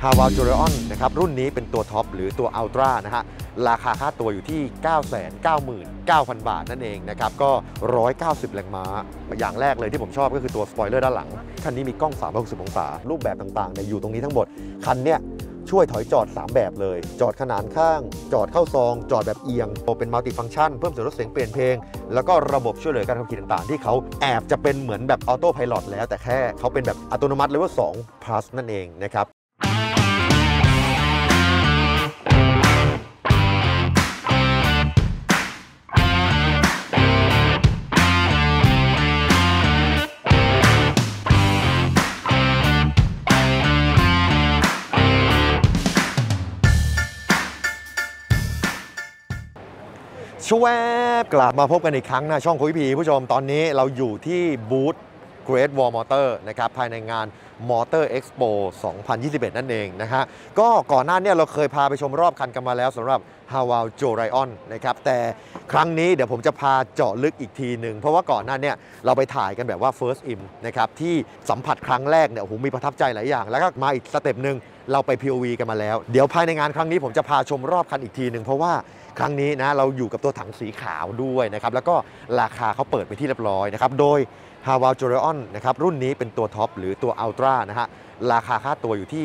Haval Jorion นะครับรุ่นนี้เป็นตัวท็อปหรือตัว Ultra นะฮะราคาค่าตัวอยู่ที่ 999,000 บาทนั่นเองนะครับก็190แรงม้าอย่างแรกเลยที่ผมชอบก็คือตัวสปอยเลอร์ด้านหลังคันนี้มีกล้อง360องศารูปแบบต่างๆอยู่ตรงนี้ทั้งหมดคันเนี้ยช่วยถอยจอด3แบบเลยจอดขนานข้างจอดเข้าซองจอดแบบเอียงเป็นมัลติฟังก์ชันเพิ่มเสียงลดเสียงเปลี่ยนเพลงแล้วก็ระบบช่วยเหลือการขับขี่ต่างๆที่เขาแอบจะเป็นเหมือนแบบออโต้ไพลอตแล้วแต่แค่เขาเป็นแบบอัตโนมัติเลเวล2 plus นั่นเองนะครับชวบกลับมาพบกันอีกครั้งนะช่องคุยพีผู้ชมตอนนี้เราอยู่ที่บูธ Great Wall Motor นะครับภายในงาน Motor Expo 2021 นั่นเองนะฮะก็ก่อนหน้านี้เราเคยพาไปชมรอบคันกันมาแล้วสำหรับ Haval Jorion นะครับแต่ครั้งนี้เดี๋ยวผมจะพาเจาะลึกอีกทีหนึ่งเพราะว่าก่อนหน้านี้เราไปถ่ายกันแบบว่า First In นะครับที่สัมผัสครั้งแรกเนี่ยโอ้โหมีประทับใจหลายอย่างแล้วก็มาอีกสเต็ปหนึ่งเราไป POV กันมาแล้วเดี๋ยวภายในงานครั้งนี้ผมจะพาชมรอบคันอีกทีหนึ่งเพราะว่าครั้งนี้นะเราอยู่กับตัวถังสีขาวด้วยนะครับแล้วก็ราคาเขาเปิดไปที่เรียบร้อยนะครับโดย Haval Jorion นะครับรุ่นนี้เป็นตัวท็อปหรือตัว Ultra นะฮะราคาค่าตัวอยู่ที่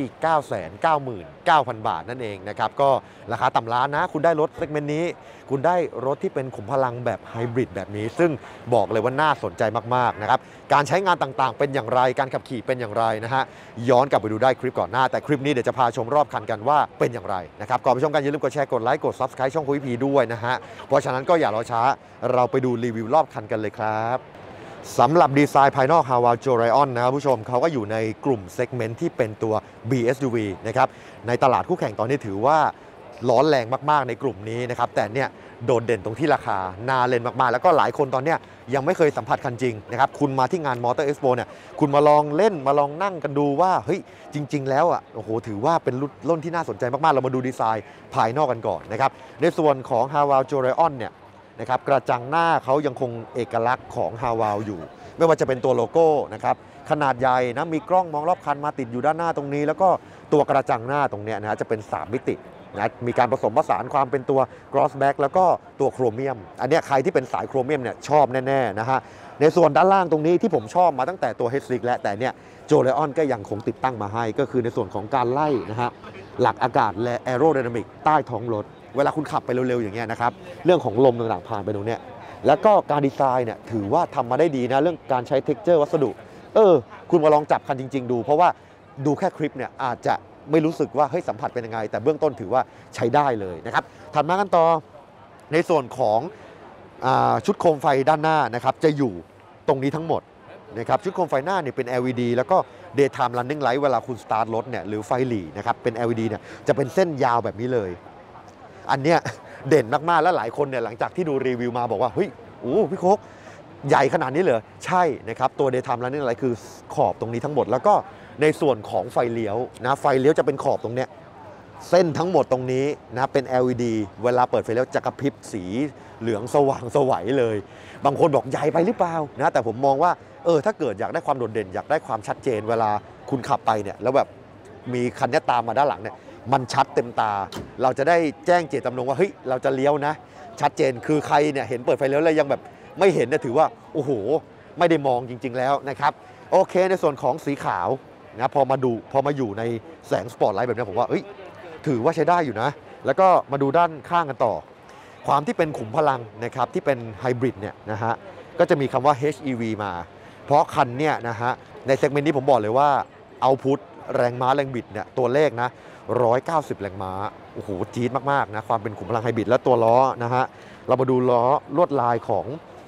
999,000 บาทนั่นเองนะครับก็ราคาต่ำล้านนะคุณได้รถเซกเมนต์นี้คุณได้รถที่เป็นขุมพลังแบบไฮบริดแบบนี้ซึ่งบอกเลยว่าน่าสนใจมากๆนะครับการใช้งานต่างๆเป็นอย่างไรการขับขี่เป็นอย่างไรนะฮะย้อนกลับไปดูได้คลิปก่อนหน้าแต่คลิปนี้เดี๋ยวจะพาชมรอบคันกันว่าเป็นอย่างไรนะครับก่อนไปชมกันอย่าลืมกดแชร์กดไลค์กด Subscribe ช่องคุยพีด้วยนะฮะเพราะฉะนั้นก็อย่ารอช้าเราไปดูรีวิวรอบคันกันเลยครับสำหรับดีไซน์ภายนอก Haval Jorion นะครับผู้ชมเขาก็อยู่ในกลุ่มเซกเมนต์ที่เป็นตัว BSUV นะครับในตลาดคู่แข่งตอนนี้ถือว่าร้อนแรงมากๆในกลุ่มนี้นะครับแต่เนี่ยโดดเด่นตรงที่ราคาน่าเล่นมากๆแล้วก็หลายคนตอนนี้ยังไม่เคยสัมผัสคันจริงนะครับคุณมาที่งาน Motor Expo เนี่ยคุณมาลองเล่นมาลองนั่งกันดูว่าเฮ้ยจริงๆแล้วอ่ะโอ้โหถือว่าเป็นรุ่นที่น่าสนใจมากๆเรามาดูดีไซน์ภายนอกกันก่อนนะครับในส่วนของ Haval Jorion เนี่ยนะครับกระจังหน้าเขายังคงเอกลักษณ์ของ Haval อยู่ไม่ว่าจะเป็นตัวโลโก้นะครับขนาดใหญ่นะมีกล้องมองรอบคันมาติดอยู่ด้านหน้าตรงนี้แล้วก็ตัวกระจังหน้าตรงนี้นะจะเป็น3มิตินะมีการผสมผสานความเป็นตัว Crossback แล้วก็ตัวโครเมียมอันนี้ใครที่เป็นสายโครเมียมเนี่ยชอบแน่ๆนะฮะในส่วนด้านล่างตรงนี้ที่ผมชอบมาตั้งแต่ตัว H6 แล้วแต่เนี่ย Jorion ก็ยังคงติดตั้งมาให้ก็คือในส่วนของการไล่นะฮะหลักอากาศและ Aerodynamic ใต้ท้องรถเวลาคุณขับไปเร็วๆอย่างเงี้ยนะครับเรื่องของลมต่างๆผ่านไปตรงเนี้ยแล้วก็การดีไซน์เนี่ยถือว่าทำมาได้ดีนะเรื่องการใช้ texture วัสดุคุณมาลองจับคันจริงๆดูเพราะว่าดูแค่คลิปเนี่ยอาจจะไม่รู้สึกว่าเฮ้ยสัมผัสเป็นยังไงแต่เบื้องต้นถือว่าใช้ได้เลยนะครับถัดมากันต่อในส่วนของชุดโคมไฟด้านหน้านะครับจะอยู่ตรงนี้ทั้งหมดนะครับชุดโคมไฟหน้าเนี่ยเป็น LED แล้วก็ daytime running light เวลาคุณสตาร์ทรถเนี่ยหรือไฟหลีนะครับเป็น LED เนี่ยจะเป็นเส้นยาวแบบนี้เลยอันเนี้ยเด่นมากๆแล้วหลายคนเนี่ยหลังจากที่ดูรีวิวมาบอกว่าเฮ้ยโอ้พี่โคกใหญ่ขนาดนี้เลยใช่นะครับตัว daytime running light คือขอบตรงนี้ทั้งหมดแล้วก็ในส่วนของไฟเลี้ยวนะไฟเลี้ยวจะเป็นขอบตรงเนี้ยเส้นทั้งหมดตรงนี้นะเป็น LED เวลาเปิดไฟเลี้ยวจะกระพริบสีเหลืองสว่างสวยเลยบางคนบอกใหญ่ไปหรือเปล่านะแต่ผมมองว่าถ้าเกิดอยากได้ความโดดเด่นอยากได้ความชัดเจนเวลาคุณขับไปเนี่ยแล้วแบบมีคันนี้ตามมาด้านหลังเนี่ยมันชัดเต็มตาเราจะได้แจ้งเจตจำนงว่าเฮ้ยเราจะเลี้ยวนะชัดเจนคือใครเนี่ยเห็นเปิดไฟเลี้ยวแล้วยังแบบไม่เห็นเนี่ยถือว่าโอ้โหไม่ได้มองจริงๆแล้วนะครับโอเคในส่วนของสีขาวนะพอมาอยู่ในแสงสปอตไลท์แบบนี้ผมว่าถือว่าใช้ได้อยู่นะแล้วก็มาดูด้านข้างกันต่อความที่เป็นขุมพลังนะครับที่เป็นไฮบริดเนี่ยนะฮะก็จะมีคำว่า HEV มาเพราะคันเนี่ยนะฮะในเซกเมนต์นี้ผมบอกเลยว่าเอาพุทแรงม้าแรงบิดเนี่ยตัวเลขนะ190แรงม้าโอ้โหจี๊ดมากๆนะความเป็นขุมพลังไฮบริดและตัวล้อนะฮะเรามาดูล้อลวดลายของ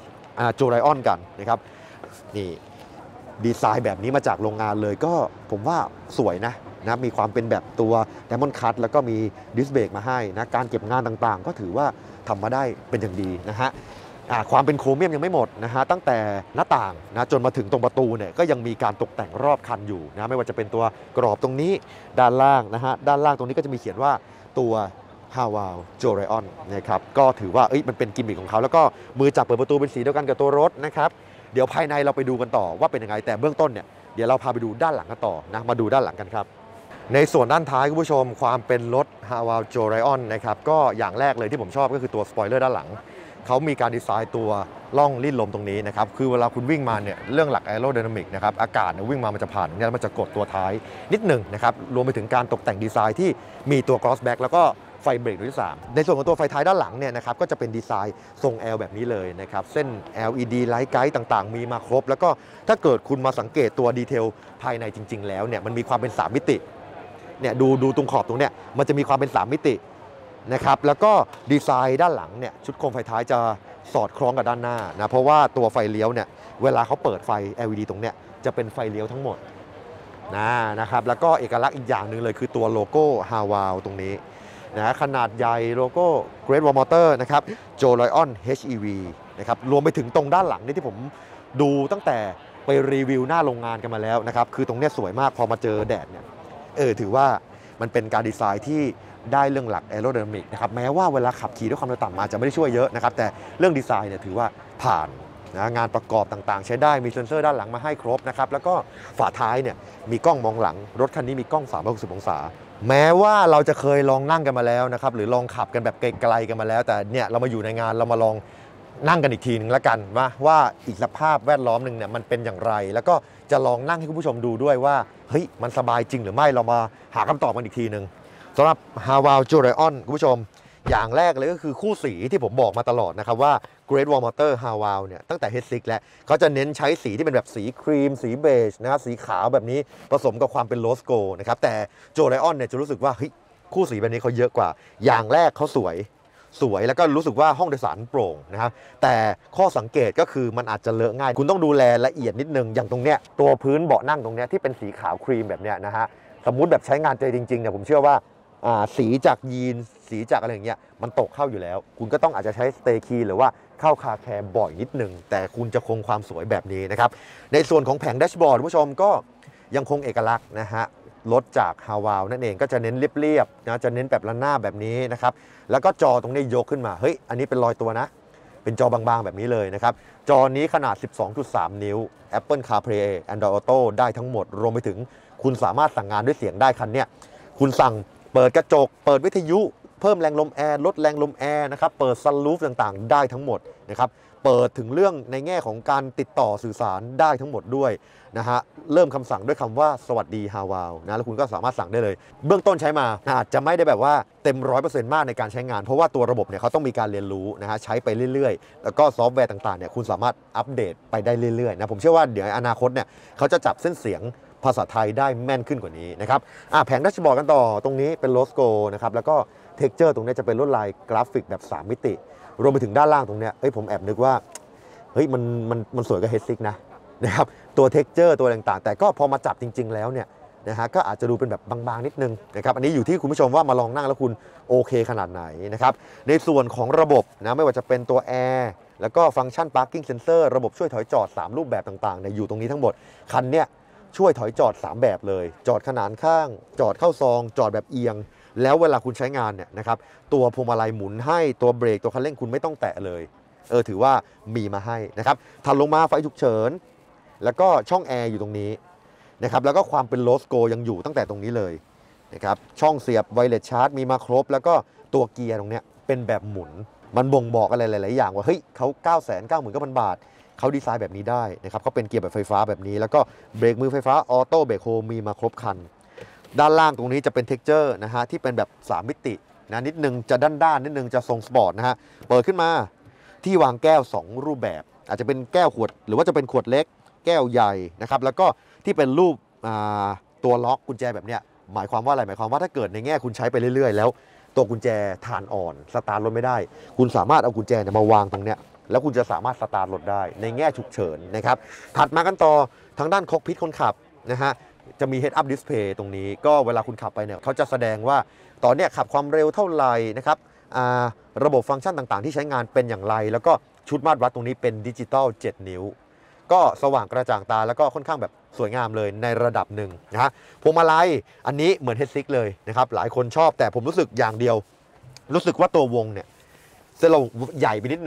Jorion กันนะครับนี่ดีไซน์แบบนี้มาจากโรงงานเลยก็ผมว่าสวยนะมีความเป็นแบบตัว Diamond Cut แล้วก็มีดิสเบรกมาให้นะการเก็บงานต่างๆก็ถือว่าทำมาได้เป็นอย่างดีนะฮะความเป็นโครเมียมยังไม่หมดนะฮะตั้งแต่หน้าต่างนะจนมาถึงตรงประตูเนี่ยก็ยังมีการตกแต่งรอบคันอยู่นะไม่ว่าจะเป็นตัวกรอบตรงนี้ด้านล่างนะฮะด้านล่างตรงนี้ก็จะมีเขียนว่าตัว Haval Jorion นะครับก็ถือว่ามันเป็นกิมมิคของเขาแล้วก็มือจับเปิดประตูเป็นสีเดียวกันกับตัวรถนะครับเดี๋ยวภายในเราไปดูกันต่อว่าเป็นยังไงแต่เบื้องต้นเนี่ยเดี๋ยวเราพาไปดูด้านหลังกันต่อนะมาดูด้านหลังกันครับในส่วนด้านท้ายคุณผู้ชมความเป็นรถ Haval Jorion นะครับก็อย่างแรกเลยที่ผมชอบก็คือตัวสปอยเลอร์ด้านหลังเขามีการดีไซน์ตัวล่องลื่นลมตรงนี้นะครับคือเวลาคุณวิ่งมาเนี่ยเรื่องหลักแอโรไดนามิกนะครับอากาศเนี่ยวิ่งมามันจะผ่านเนี่ยมันจะกดตัวท้ายนิดหนึ่งนะครับรวมไปถึงการตกแต่งดีไซน์ที่มีตัว crossback แล้วก็ไฟเบรกดวที่3ในส่วนของตัวไฟท้ายด้านหลังเนี่ยนะครับก็จะเป็นดีไซน์ทรง L แบบนี้เลยนะครับเส้น LED ไลท์ไกด์ต่างๆมีมาครบแล้วก็ถ้าเกิดคุณมาสังเกตตัวดีเทลภายในจริงๆแล้วเนี่ยมันมีความเป็น3มิติเนี่ยดูตรงขอบตรงเนี้ยมันจะมีความเป็น3มิตินะครับแล้วก็ดีไซน์ด้านหลังเนี่ยชุดโคมไฟท้ายจะสอดคล้องกับด้านหน้านะเพราะว่าตัวไฟเลี้ยวเนี่ยเวลาเขาเปิดไฟ LED ตรงเนี้ยจะเป็นไฟเลี้ยวทั้งหมดนะครับแล้วก็เอกลักษณ์อีกอย่างหนึ่งเลยคือตัวโลโก้ Haval ตรงนี้นะขนาดใหญ่โลโก้ Great Wall Motor นะครับ Jorion HEV นะครับรวมไปถึงตรงด้านหลังนี่ที่ผมดูตั้งแต่ไปรีวิวหน้าโรงงานกันมาแล้วนะครับคือตรงเนี้ยสวยมากพอมาเจอแดดเนี่ยถือว่ามันเป็นการดีไซน์ที่ได้เรื่องหลักแอโรไดนามิกนะครับแม้ว่าเวลาขับขี่ด้วยความเร็วต่ำมาจะไม่ได้ช่วยเยอะนะครับแต่เรื่องดีไซน์เนี่ยถือว่าผ่านนะงานประกอบต่างๆใช้ได้มีเซ็นเซอร์ด้านหลังมาให้ครบนะครับแล้วก็ฝาท้ายเนี่ยมีกล้องมองหลังรถคันนี้มีกล้อง360องศาแม้ว่าเราจะเคยลองนั่งกันมาแล้วนะครับหรือลองขับกันแบบไกลๆกันมาแล้วแต่เนี่ยเรามาอยู่ในงานเรามาลองนั่งกันอีกทีนึงแล้วกันว่าอีกสภาพแวดล้อมหนึ่งเนี่ยมันเป็นอย่างไรแล้วก็จะลองนั่งให้คุณผู้ชมดูด้วยว่าเฮ้ยมันสบายจริงหรือไม่เรามาหาคำตอบกันอีกทีนึงสำหรับ Haval Jorion คุณผู้ชมอย่างแรกเลยก็คือคู่สีที่ผมบอกมาตลอดนะครับว่า Great Wall Motor Haval เนี่ยตั้งแต่ H6 แล้วเขาจะเน้นใช้สีที่เป็นแบบสีครีมสีเบจนะครับสีขาวแบบนี้ผสมกับความเป็นโรสโกลด์นะครับแต่ Jorion เนี่ยจะรู้สึกว่าเฮ้ยคู่สีแบบนี้เขาเยอะกว่าอย่างแรกเขาสวยแล้วก็รู้สึกว่าห้องโดยสารโปร่งนะครับแต่ข้อสังเกตก็คือมันอาจจะเลอะง่ายคุณต้องดูแลละเอียดนิดนึงอย่างตรงเนี้ยตัวพื้นเบาะนั่งตรงเนี้ยที่เป็นสีขาวครีมแบบเนี้ยนะฮะสมมุติแบบใช้งานเจอจริงๆเนี่ยผมเชื่อว่าสีจากยีนสีจากอะไรอย่างเงี้ยมันตกเข้าอยู่แล้วคุณก็ต้องอาจจะใช้สเตย์คีย์หรือว่าเข้าคาแคร์บ่อยนิดนึงแต่คุณจะคงความสวยแบบนี้นะครับในส่วนของแผงแดชบอร์ดคุณผู้ชมก็ยังคงเอกลักษณ์นะฮะรถจาก Haval นั่นเองก็จะเน้นเรียบๆนะจะเน้นแบบระนาบแบบนี้นะครับแล้วก็จอตรงนี้ยกขึ้นมาเฮ้ยอันนี้เป็นรอยตัวนะเป็นจอบางๆแบบนี้เลยนะครับจอนี้ขนาด 12.3 นิ้ว Apple CarPlay Android Auto ได้ทั้งหมดรวมไปถึงคุณสามารถสั่งงานด้วยเสียงได้คันเนี้ยคุณสั่งเปิดกระจกเปิดวิทยุเพิ่มแรงลมแอร์ลดแรงลมแอร์นะครับเปิดซันรูฟต่างๆได้ทั้งหมดนะครับเปิดถึงเรื่องในแง่ของการติดต่อสื่อสารได้ทั้งหมดด้วยนะฮะเริ่มคำสั่งด้วยคำว่าสวัสดี Haval นะแล้วคุณก็สามารถสั่งได้เลยเบื้องต้นใช้มาอาจจะไม่ได้แบบว่าเต็ม 100% มากในการใช้งานเพราะว่าตัวระบบเนี่ยเขาต้องมีการเรียนรู้นะฮะใช้ไปเรื่อยๆแล้วก็ซอฟต์แวร์ต่างๆเนี่ยคุณสามารถอัปเดตไปได้เรื่อยๆนะผมเชื่อว่าเดี๋ยวอนาคตเนี่ยเขาจะจับเส้นเสียงภาษาไทยได้แม่นขึ้นกว่านี้นะครับแผงแดชบอร์ดกันต่อตรงนี้เป็นโลโก้นะครับแล้วก็เท็กเจอร์ตรงนี้จะเป็นลวดลายกราฟิกแบบ3มิติรวมไปถึงด้านล่างตรงนี้ผมแอบนึกว่าเฮ้ยมันสวยกับ H6 นะครับตัวเท็กเจอร์ตัวต่างๆแต่ก็พอมาจับจริงๆแล้วเนี่ยนะฮะก็อาจจะดูเป็นแบบบางๆนิดนึงนะครับอันนี้อยู่ที่คุณผู้ชมว่ามาลองนั่งแล้วคุณโอเคขนาดไหนนะครับในส่วนของระบบนะไม่ว่าจะเป็นตัวแอร์แล้วก็ฟังก์ชัน Parking Sensor ระบบช่วยถอยจอด3รูปแบบต่างๆเนี่ยอยู่ตรงนี้ทั้งหมดคันเนี้ยช่วยถอยจอด3แบบเลยจอดขนานข้างจอดเข้าซองจอดแบบเอียงแล้วเวลาคุณใช้งานเนี่ยนะครับตัวพวงมาลัยหมุนให้ตัวเบรกตัวคันเร่งคุณไม่ต้องแตะเลยถือว่ามีมาให้นะครับถัดลงมาไฟฉุกเฉินแล้วก็ช่องแอร์อยู่ตรงนี้นะครับแล้วก็ความเป็นโลสโกยังอยู่ตั้งแต่ตรงนี้เลยนะครับช่องเสียบไวเลสชาร์จมีมาครบแล้วก็ตัวเกียร์ตรงนี้เป็นแบบหมุนมันบ่งบอกอะไรหลายๆอย่างว่าเฮ้ยเขา 999,000 บาทเขาดีไซน์แบบนี้ได้นะครับเขาเป็นเกียร์แบบไฟฟ้าแบบนี้แล้วก็เบรกมือไฟฟ้าออโต้เบรกโฮมีมาครบคันด้านล่างตรงนี้จะเป็นเท็กเจอร์นะฮะที่เป็นแบบ3มิตินะนิดนึงจะด้านๆนิดนึงจะทรงสปอร์ตนะฮะเปิดขึ้นมาที่วางแก้ว2รูปแบบอาจจะเป็นแก้วขวดหรือว่าจะเป็นขวดเล็กแก้วใหญ่นะครับแล้วก็ที่เป็นรูปตัวล็อกกุญแจแบบเนี้ยหมายความว่าอะไรหมายความว่าถ้าเกิดในแง่คุณใช้ไปเรื่อยๆแล้วตัวกุญแจฐานอ่อนสตาร์ทรถไม่ได้คุณสามารถเอากุญแจมาวางตรงเนี้ยแล้วคุณจะสามารถสตาร์ทรถได้ในแง่ฉุกเฉินนะครับถัดมากันต่อทางด้านคอกพิทคนขับนะฮะจะมี Head Up Display ตรงนี้ก็เวลาคุณขับไปเนี่ยเขาจะแสดงว่าตอนนี้ขับความเร็วเท่าไหร่นะครับระบบฟังก์ชันต่างๆที่ใช้งานเป็นอย่างไรแล้วก็ชุดมาตรวัดตรงนี้เป็นดิจิตอล7 นิ้วก็สว่างกระจ่างตาแล้วก็ค่อนข้างแบบสวยงามเลยในระดับหนึ่งนะฮะพวงมาลัยอันนี้เหมือน H6 เลยนะครับหลายคนชอบแต่ผมรู้สึกอย่างเดียวรู้สึกว่าตัววงเนี่ยเส้นเราใหญ่ไปนิดนึง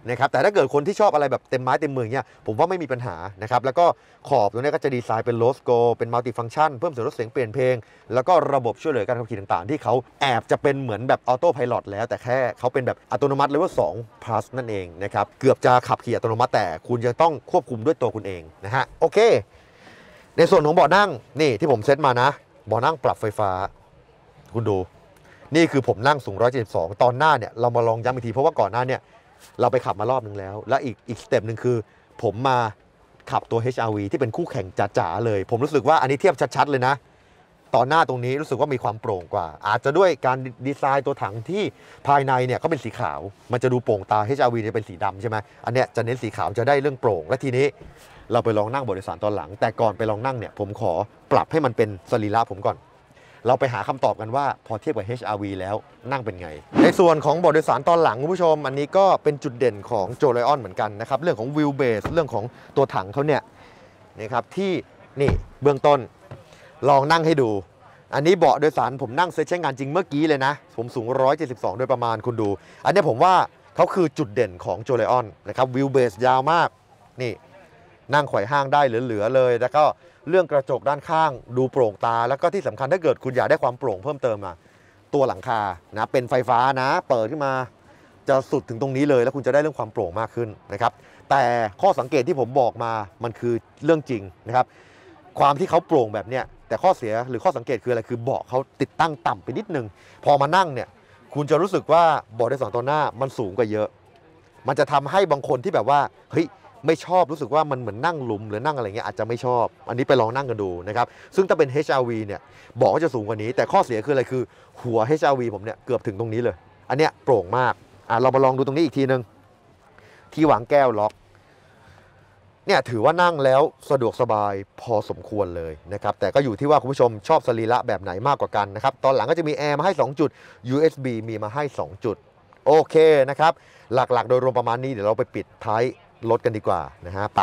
นะครับแต่ถ้าเกิดคนที่ชอบอะไรแบบเต็มไม้เต็มมือเนี่ยผมว่าไม่มีปัญหานะครับแล้วก็ขอบตรงนี้ก็จะดีไซน์เป็นโลสโกเป็นมัลติฟังก์ชันเพิ่มเสียงลดเสียงเปลี่ยนเพลงแล้วก็ระบบช่วยเหลือการขับขี่ต่างๆที่เขาแอบจะเป็นเหมือนแบบออโต้ไพลอตแล้วแต่แค่เขาเป็นแบบอัตโนมัติเลเวล2 plus นั่นเองนะครับเกือบจะขับขี่อัตโนมัติแต่คุณจะต้องควบคุมด้วยตัวคุณเองนะฮะโอเคในส่วนของเบาะนั่งนี่ที่ผมเซตมานะเบาะนั่งปรับไฟฟ้าคุณดูนี่คือผมนั่งสูง172ตอนหน้าเนี่ยเรามาลองย้ำอีกทีเพราะว่าก่อนหน้าเนี่ยเราไปขับมารอบนึงแล้วและอีกสเต็ปหนึ่งคือผมมาขับตัว HRV ที่เป็นคู่แข่งจ๋าๆเลยผมรู้สึกว่าอันนี้เทียบชัดๆเลยนะตอนหน้าตรงนี้รู้สึกว่ามีความโปร่งกว่าอาจจะด้วยการดีไซน์ตัวถังที่ภายในเนี่ยเขาเป็นสีขาวมันจะดูโปร่งตา HRV จะเป็นสีดำใช่ไหมอันเนี้ยจะเน้นสีขาวจะได้เรื่องโปร่งและทีนี้เราไปลองนั่งบนโดยสารตอนหลังแต่ก่อนไปลองนั่งเนี่ยผมขอปรับให้มันเป็นสรีระผมก่อนเราไปหาคำตอบกันว่าพอเทียบกับ HRV แล้วนั่งเป็นไงในส่วนของเบาะโดยสารตอนหลังคุณผู้ชมอันนี้ก็เป็นจุดเด่นของโจไลออนเหมือนกันนะครับเรื่องของวิวเบสเรื่องของตัวถังเขาเนี่ยนะครับที่นี่เบื้องต้นลองนั่งให้ดูอันนี้เบาะโดยสารผมนั่งเซตใช้งานจริงเมื่อกี้เลยนะผมสูง172โดยประมาณคุณดูอันนี้ผมว่าเขาคือจุดเด่นของโจไลออนนะครับวิวเบสยาวมากนี่นั่งไขว่ห้างได้เหลือๆเลยแล้วก็เรื่องกระจกด้านข้างดูโปร่งตาแล้วก็ที่สำคัญถ้าเกิดคุณอยากได้ความโปร่งเพิ่มเติมมาตัวหลังคานะเป็นไฟฟ้านะเปิดขึ้นมาจะสุดถึงตรงนี้เลยแล้วคุณจะได้เรื่องความโปร่งมากขึ้นนะครับแต่ข้อสังเกตที่ผมบอกมามันคือเรื่องจริงนะครับความที่เขาโปร่งแบบเนี้ยแต่ข้อเสียหรือข้อสังเกตคืออะไรคือเบาะเขาติดตั้งต่ำไปนิดนึงพอมานั่งเนี่ยคุณจะรู้สึกว่าเบาะโดยสารตอนหน้ามันสูงกว่าเยอะมันจะทำให้บางคนที่แบบว่าเฮ้ยไม่ชอบรู้สึกว่ามันเหมือนนั่งหลุมหรือนั่งอะไรเงี้ยอาจจะไม่ชอบอันนี้ไปลองนั่งกันดูนะครับซึ่งถ้าเป็น HRV เนี่ยบอกว่าจะสูงกว่านี้แต่ข้อเสียคืออะไรคือหัว HRV ผมเนี่ยเกือบถึงตรงนี้เลยอันเนี้ยโปร่งมากเรามาลองดูตรงนี้อีกทีนึงที่วางแก้วล็อกเนี่ยถือว่านั่งแล้วสะดวกสบายพอสมควรเลยนะครับแต่ก็อยู่ที่ว่าคุณผู้ชมชอบสรีระแบบไหนมากกว่ากันนะครับตอนหลังก็จะมีแอร์มาให้2จุด USB มีมาให้2จุดโอเคนะครับหลักๆโดยรวมประมาณนี้เดี๋ยวเราไปปิดท้ายรถกันดีกว่านะฮะไป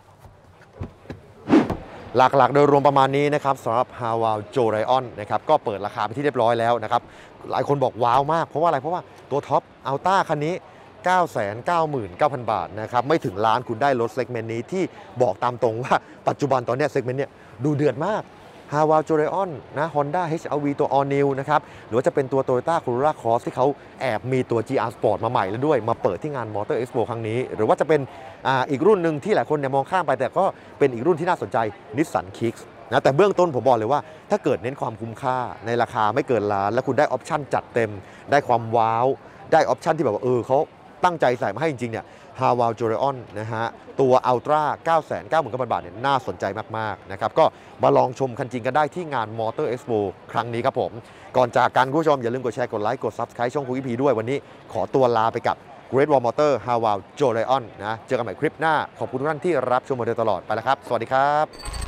หลักๆโดยรวมประมาณนี้นะครับสำหรับ Haval Jorion นะครับก็เปิดราคาไปที่เรียบร้อยแล้วนะครับหลายคนบอกว้าวมากเพราะว่าอะไรเพราะว่าตัวท็อปอัลต้าคันนี้ 999,000 บาทนะครับไม่ถึงล้านคุณได้รถเซกเมนต์นี้ที่บอกตามตรงว่าปัจจุบันตอนนี้เซกเมนต์เนี้ยดูเดือดมาก Haval Jorion นะ Honda HRV ตัว All New นะครับหรือว่าจะเป็นตัว Toyota Corolla Cross ที่เขาแอบมีตัว GR Sport มาใหม่แล้วด้วยมาเปิดที่งาน Motor Expo ครั้งนี้หรือว่าจะเป็นอีกรุ่นหนึ่งที่หลายคนเนี่ยมองข้ามไปแต่ก็เป็นอีกรุ่นที่น่าสนใจ Nissan Kicks นะแต่เบื้องต้นผมบอกเลยว่าถ้าเกิดเน้นความคุ้มค่าในราคาไม่เกินล้านแล้วคุณได้ออปชั่นจัดเต็มได้ความว้าวได้ออปชั่นที่แบบว่าเขาตั้งใจใส่มาให้จริงๆเนี่ย Haval Jorion นะฮะตัว Ultra 999,000 บาทเนี่ยน่าสนใจมากๆนะครับก็มาลองชมคันจริงกันได้ที่งาน Motor Expo ครั้งนี้ครับผมก่อนจากกันคุณผู้ชมอย่าลืมกดแชร์กดไลค์กด Subscribe ช่องคุยพีด้วยวันนี้ขอตัวลาไปกับ Great Wall Motor Haval Jorion นะเจอกันใหม่คลิปหน้าขอบคุณทุกท่านที่รับชมมาโดยตลอดไปแล้วครับสวัสดีครับ